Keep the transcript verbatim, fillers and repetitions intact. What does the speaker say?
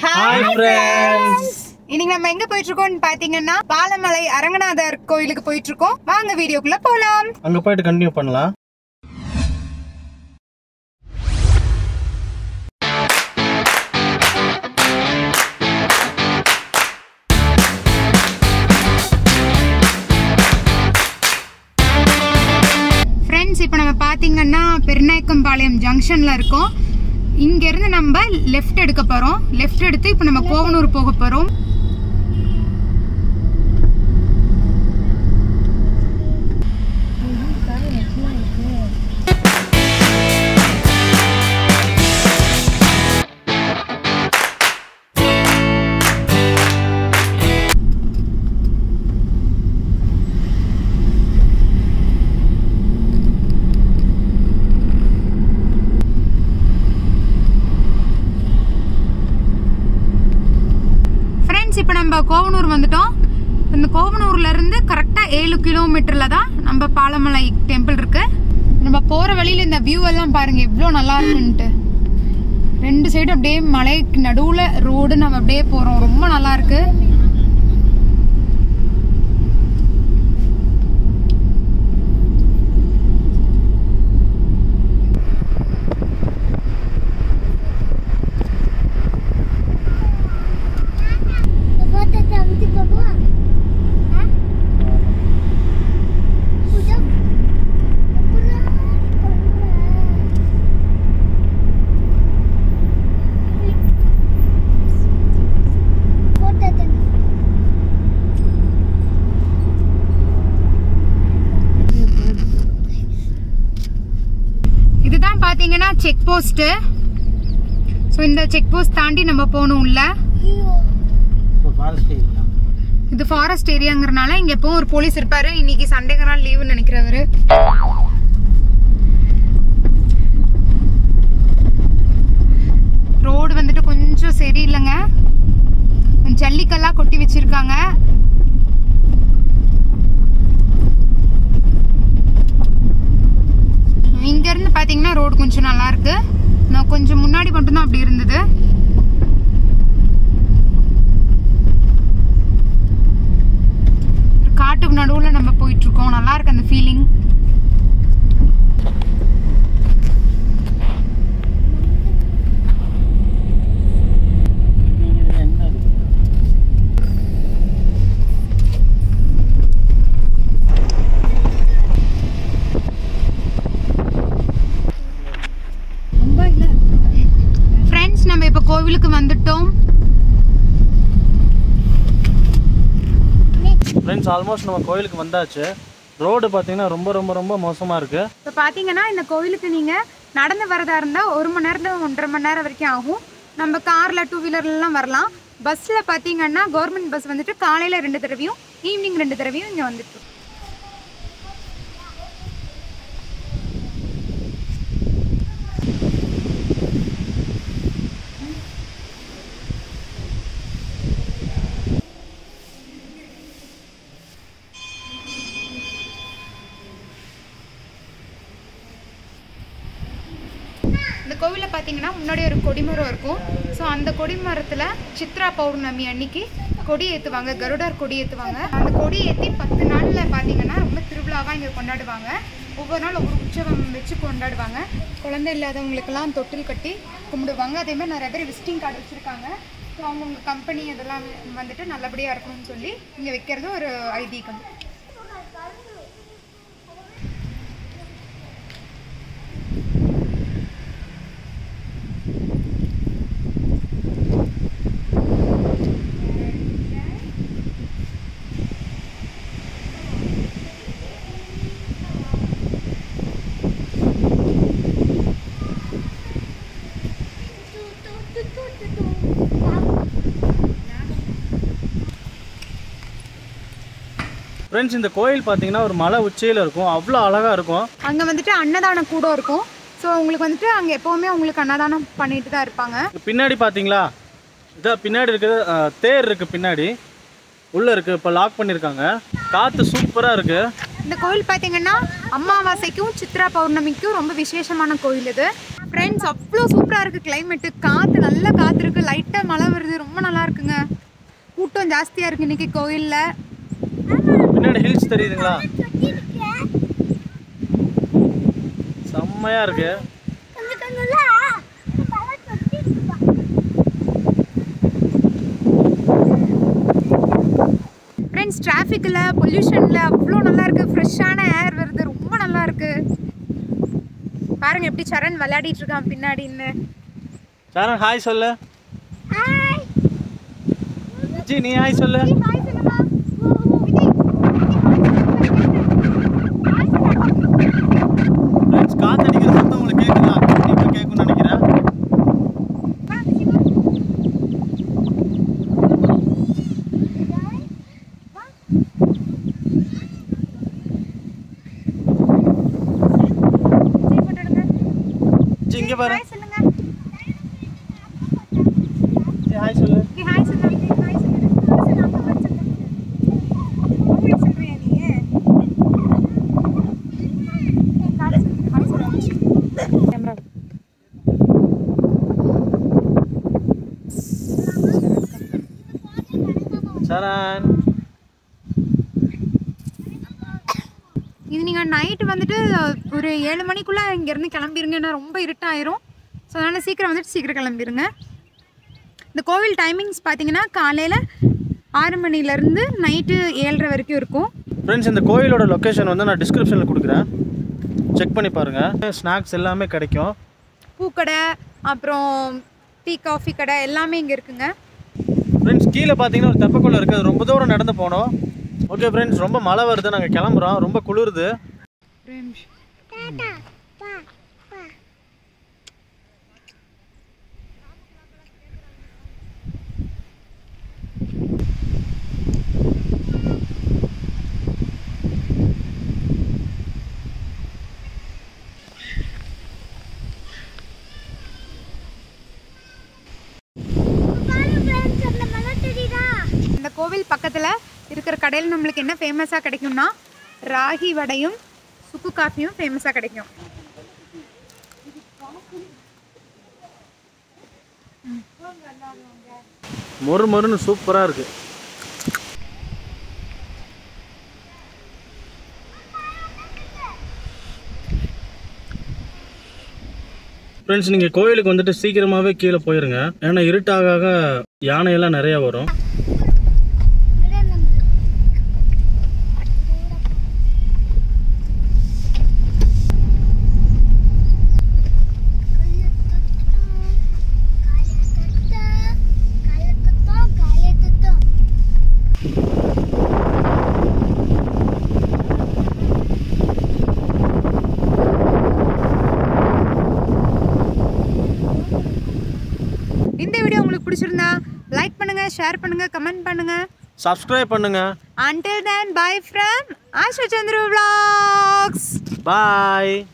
Hi friends. இன்னைக்கு நம்ம எங்க போயிட்டு இருக்கோம்னு பாத்தீங்கன்னா பாலமலை அரங்கநாதர் கோயிலுக்கு போயிட்டு இருக்கோம். வாங்க வீடியோக்குள்ள போலாம். அங்க போயிட்டு கண்டினியூ பண்ணலாம். ஃப்ரெண்ட்ஸ், இப்போ நம்ம பாத்தீங்கன்னா பெருநாயக்கம்பாளையம் ஜங்ஷன்ல இருக்கோம். இங்க இருந்து நம்ம லெஃப்ட் எடுக்க போறோம். லெஃப்ட் எடுத்து இப்போ நம்ம கோவனூர் போக போறோம். இப்போ நம்ம கோவனூர் வந்துட்டோம். இந்த கோவனூர்ல இருந்து கரெக்டா ஏழு கிலோமீட்டர்ல தான் நம்ம பாலமலை டெம்பிள் இருக்கு. நம்ம போற வழியில இந்த வியூ எல்லாம் பாருங்க எவ்வளவு நல்லா இருக்குன்ட்டு. ரெண்டு சைடு அப்படியே மலைக்கு நடுவுல ரோடு நம்ம அப்படியே போறோம். ரொம்ப நல்லா இருக்கு. இதுதான் பாத்தீங்கன்னா செக் போஸ்ட். சோ இந்த செக் போஸ்ட் தாண்டி நம்ம போகணும் உள்ள. இது ஃபாரஸ்ட் ஏரியாங்கறனால இங்க எப்பவும் ஒரு போலீஸ் இருப்பாரு. இன்னைக்கு சண்டேங்கறனால லீவுன்னு நினைக்கிறவரு. ரோடு வந்துட்டு கொஞ்சம் சரியில்லைங்க. ஜல்லிக்கல்லா கொட்டி வச்சிருக்காங்க. இங்க இருந்து பாத்தீங்கன்னா ரோடு கொஞ்சம் நல்லா இருக்கு. நான் கொஞ்சம் முன்னாடி மட்டும் தான் அப்படி இருந்தது. காட்டுக்கு நடுவுல நம்ம போயிட்டு இருக்கோம். நல்லா இருக்கு அந்த ஃபீலிங். நம்ம இப்ப கோவிலுக்கு வந்துட்டோம். ஃப்ரெண்ட்ஸ், ஆல்மோஸ்ட் நம்ம கோயிலுக்கு வந்தாச்சு. ரோடு பாத்தீங்கன்னா ரொம்ப ரொம்ப ரொம்ப மோசமா இருக்கு. இப்ப பாத்தீங்கன்னா இந்த கோவிலுக்கு நீங்க நடந்து வரதா இருந்தா ஒரு மணி நேரத்துல ஒன்றரை மணி நேரம் வரைக்கும் ஆகும். நம்ம கார்ல டூ வீலர்ல எல்லாம் வரலாம். பஸ்ல பாத்தீங்கன்னா கவர்மெண்ட் பஸ் வந்துட்டு காலையில ரெண்டு தடவையும் ஈவினிங் ரெண்டு தடவையும் இங்க வந்துட்டு. இந்த கோவிலில் பார்த்தீங்கன்னா முன்னாடி ஒரு கொடிமரம் இருக்கும். ஸோ அந்த கொடிமரத்தில் சித்ரா பௌர்ணமி அன்னைக்கு கொடி ஏற்றுவாங்க. கருடர் கொடி ஏற்றுவாங்க. அந்த கொடி ஏற்றி பத்து நாளில் பார்த்தீங்கன்னா ரொம்ப திருவிழாவாக இங்கே கொண்டாடுவாங்க. ஒவ்வொரு நாள் ஒவ்வொரு உற்சவம் வச்சு கொண்டாடுவாங்க. குழந்தை இல்லாதவங்களுக்கெல்லாம் தொட்டில் கட்டி கும்பிடுவாங்க. அதேமாதிரி நிறைய பேர் விசிட்டிங் கார்டு வச்சுருக்காங்க. ஸோ அவங்கவுங்க கம்பெனி அதெல்லாம் வந்துட்டு நல்லபடியாக இருக்கணும்னு சொல்லி இங்கே வைக்கிறது ஒரு ஐதீகம். ஃப்ரெண்ட்ஸ், இந்த கோயில் பார்த்தீங்கன்னா ஒரு மலை உச்சியில் இருக்கும். அவ்வளோ அழகாக இருக்கும். அங்கே வந்துட்டு அன்னதானம் கூட இருக்கும். ஸோ உங்களுக்கு வந்துட்டு அங்கே எப்போவுமே உங்களுக்கு அன்னதானம் பண்ணிட்டு தான் இருப்பாங்க. பின்னாடி பார்த்தீங்களா, இதான் பின்னாடி இருக்குது தேர் இருக்குது. பின்னாடி உள்ளே இருக்குது. இப்போ லாக் பண்ணியிருக்காங்க. காற்று சூப்பராக இருக்குது. இந்த கோயில் பார்த்தீங்கன்னா அமாவாசைக்கும் சித்ரா பௌர்ணமிக்கும் ரொம்ப விசேஷமான கோயில் இது. ஃப்ரெண்ட்ஸ், அவ்வளோ சூப்பராக இருக்குது கிளைமேட்டு. காற்று நல்ல காற்று இருக்குது. லைட்டாக மழை வருது. கூட்டம் ஜாஸ்தியா இருக்கு இன்னைக்கு கோயில்ல. பின்னாடி ஹில்ஸ் தெரியுதுங்களா? செம்மையா இருக்கு. ஃப்ரெண்ட்ஸ், டிராஃபிக்ல பொல்யூஷன்ல அவ்வளோ நல்லா இருக்கு. ஃப்ரெஷ்ஷான ஏர் வருது, ரொம்ப நல்லா இருக்கு. பாருங்க எப்படி சரண் விளையாடிட்டு இருக்கான் பின்னாடின்னு. சரண் ஹாய் சொல்லு. ஹாய் ஜி, நீ ஹாய் சொல்லு. ஹாய் சொல்லுமா. ஃப்ரெண்ட்ஸ், காத்து அடிக்கிற சத்தம் உங்களுக்கு கேக்குதா? கண்டிப்பா கேக்கும்னு நினைக்கிறேன். ஜி இங்க பாரு. ஹாய் சொல்லுங்க. ஜி ஹாய் சொல்லு. நீ ஹாய் சொல்லு. நீ ஹாய் சொல்லு. சொல்லு அம்மா ஹாய் சொல்லு. ஓகே சொல்றியா நீ? ஏய் ஹாய் சொல்லு. ஹாய் சொல்லு. கேமரா. சரண், இது நீங்கள் நைட்டு வந்துட்டு ஒரு ஏழு மணிக்குள்ளே இங்கேருந்து கிளம்பிருங்க. ஏன்னா ரொம்ப இருட்டாயிரும். ஸோ அதனால் சீக்கிரம் வந்துட்டு சீக்கிரம் கிளம்பிருங்க. இந்த கோவில் டைமிங்ஸ் பார்த்தீங்கன்னா காலையில் ஆறு மணிலேருந்து நைட்டு ஏழரை வரைக்கும் இருக்கும். ஃப்ரெண்ட்ஸ், இந்த கோயிலோட லொக்கேஷன் வந்து நான் டிஸ்கிரிப்ஷனில் கொடுக்குறேன், செக் பண்ணி பாருங்கள். ஸ்நாக்ஸ் எல்லாமே கிடைக்கும். பூக்கடை, அப்புறம் டீ காஃபி கடை எல்லாமே இங்கே இருக்குங்க. ஃப்ரெண்ட்ஸ், கீழே பார்த்தீங்கன்னா ஒரு தெப்பக்குள்ள இருக்குது. அது ரொம்ப தூரம் நடந்து போனோம். ஓகே ஃப்ரெண்ட்ஸ், ரொம்ப மழை வருது, நாங்கள் கிளம்புறோம். ரொம்ப குளிருது. இந்த கோவில் பக்கத்தில் இருக்கிற கடையில் நம்மளுக்கு என்ன ஃபேமஸாக கிடைக்கும்னா ராகி வடையும் சுக்கு காஃபியும் ஃபேமஸாக கிடைக்கும். மொறு மொறுன்னு சூப்பராக இருக்குது. ஃப்ரெண்ட்ஸ், நீங்கள் கோயிலுக்கு வந்துட்டு சீக்கிரமாகவே கீழே போயிருங்க. ஏன்னா இருட்டாக யானையெல்லாம் நிறையா வரும். இந்த வீடியோ உங்களுக்கு பிடிச்சிருந்தா லைக் பண்ணுங்க, ஷேர் பண்ணுங்க, கமெண்ட் பண்ணுங்க, சப்ஸ்கிரைப் பண்ணுங்க. Until then, bye from Asha Chandru Vlogs. Bye.